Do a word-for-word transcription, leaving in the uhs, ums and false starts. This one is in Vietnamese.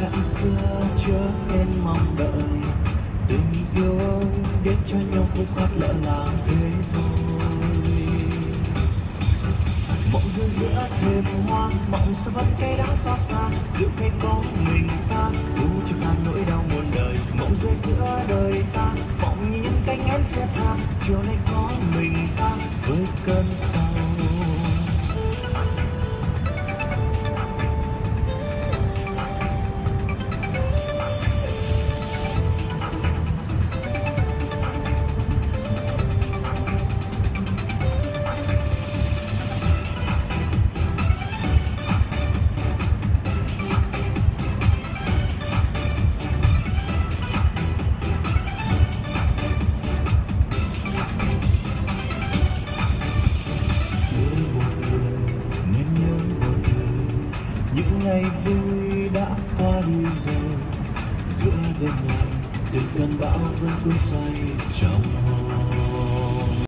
hẹn xưa chớ nên mong đợi, tình yêu ơi đến cho nhau phút khoát lỡ làng thế thôi. Mộng du giữa thềm hoa, mộng sẽ vẫn cay đắng xót xa, giữa cây có mình ta u cho tàn nỗi đau muôn đời. Mộng rơi giữa đời ta, mộng như những cánh én thiết tha, chiều nay có mình ta với cơn sầu. Những ngày vui đã qua đi rồi, giữa đêm lạnh từng cơn bão vẫn cuốn xoay trong hồn.